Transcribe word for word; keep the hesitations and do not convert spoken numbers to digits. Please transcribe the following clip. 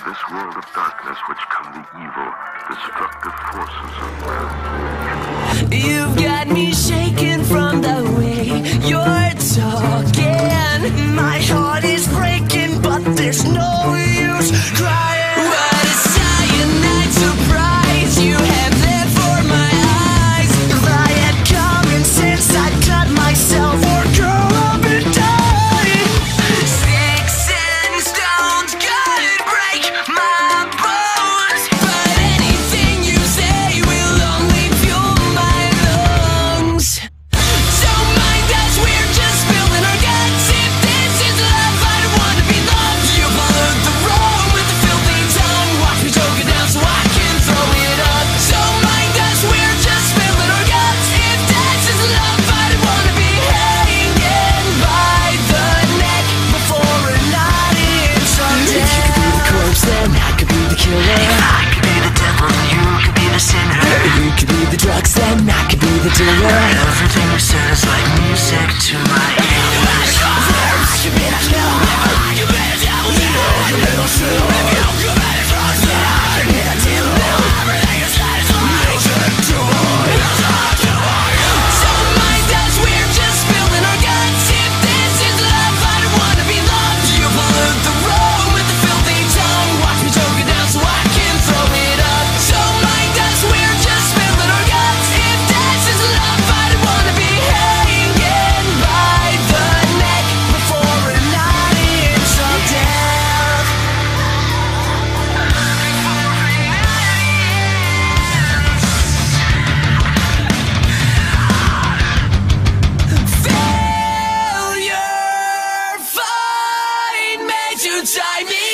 this world of darkness which come the evil, destructive forces of man. You've got me shaking from the way you're talking. My heart is breaking, but there's no use crying. What a cyanide surprise you have there for my eyes. If I had common sense, I'd cut myself or curl up and die. Sticks and stones could break my bones, but anything you say will only fuel my lungs. Don't mind us, we're just spilling our guts. If this is love, I don't wanna be loved. You pollute the room with the filthy tongue. Watch me choke it down so I can throw it up. Don't mind us, we're just spilling our guts. If this is love, I don't wanna be hanging by the neck before a night is on death. You could be the corpse, then I could be the killer. I could be the devil, you could be the sinner. You could be the drugs, then I could be the dealer. Everything you said is like music to my ears. I could be the killer. I could be the devil. I could be the sinner. You could be the drugs, then I could be the dealer. Everything you said is like music to my ears. Don't mind us, we're just spilling our guts. If this is love, I don't wanna be loved. You pollute the room with the filthy tongue. Watch me choke it down so I can throw it up. Don't mind us, we're just spilling our guts. If this is love, I don't wanna be hanging by the neck before a night is of death. Failure, find me to tie me